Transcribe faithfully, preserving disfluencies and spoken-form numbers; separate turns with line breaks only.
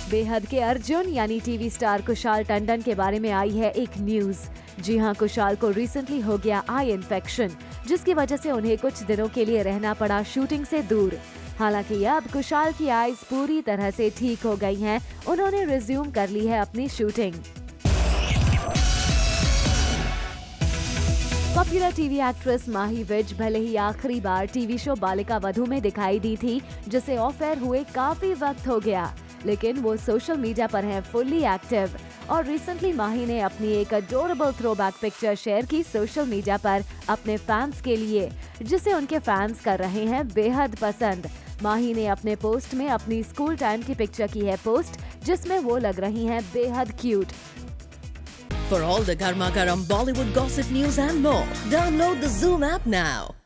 बेहद के अर्जुन यानी टीवी स्टार कुशाल टंडन के बारे में आई है एक न्यूज। जी हां, कुशाल को रिसेंटली हो गया आई इन्फेक्शन, जिसकी वजह से उन्हें कुछ दिनों के लिए रहना पड़ा शूटिंग से दूर। हालांकि अब कुशाल की आईज पूरी तरह से ठीक हो गई हैं। उन्होंने रिज्यूम कर ली है अपनी shooting. Popular TV actress Mahi Vij भले ही आखिरी बार टीवी शो बालिका वधू में दिखाई दी थी, जिसे ऑफ एयर हुए काफी वक्त हो गया, लेकिन वो सोशल मीडिया पर हैं फुल्ली एक्टिव। और रिसेंटली माही ने अपनी एक अडोरेबल थ्रोबैक पिक्चर शेयर की सोशल मीडिया पर अपने फैंस के लिए, जिसे उनके फैंस कर रहे हैं बेहद पसंद। माही ने अपने पोस्ट में अपनी स्कूल टाइम की पिक्चर की है पोस्ट, जिसमें वो लग रही हैं बेहद cute.
For all the Garma Garam Bollywood gossip news and more, download the Zoom app now.